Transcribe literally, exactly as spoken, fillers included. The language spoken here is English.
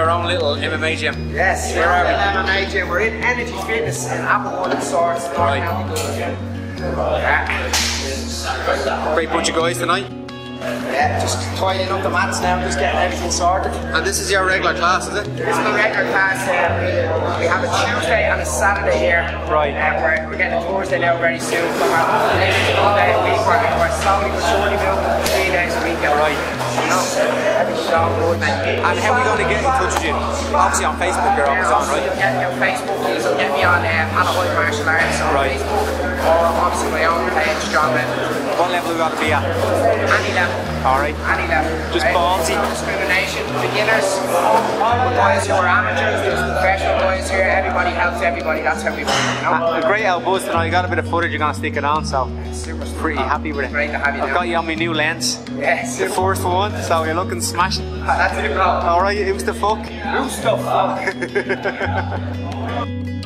our own little M M A gym. Yes, we're Where are at M M A gym. We're in Energy Fitness in Applewood and Swords. Right. Yeah. Great bunch of guys tonight. Yeah, just tidying up the mats now, just getting everything sorted. And this is your regular class, is it? This is the regular class. Uh, we have a Tuesday and a Saturday here. Right. Uh, we're, we're getting a Thursday now very soon. So we're next one day a week. We're, we're slowly but surely moving three days a week. Right. You know, every show good. And how are we going to get in touch with you? Obviously on Facebook you're always on, right? Get me on Facebook, please. So get me on uh, Anaheim Martial Arts on Right. Facebook. Or obviously my own page, John Lennon. What level we got to be at? Any level. Alright. Any level. Just right? ballsy. No discrimination. Beginners, guys who are amateurs, there's professional guys here. Everybody helps everybody. That's how we work, you know? Uh, great out buzz tonight. You got a bit of footage you're going to stick it on, so Super, super. pretty happy with it. Great to have you I've now. got you on my new lens. Yeah, The super. first one, so you're looking smashing. That's it, bro. Alright, who's the fuck? New stuff.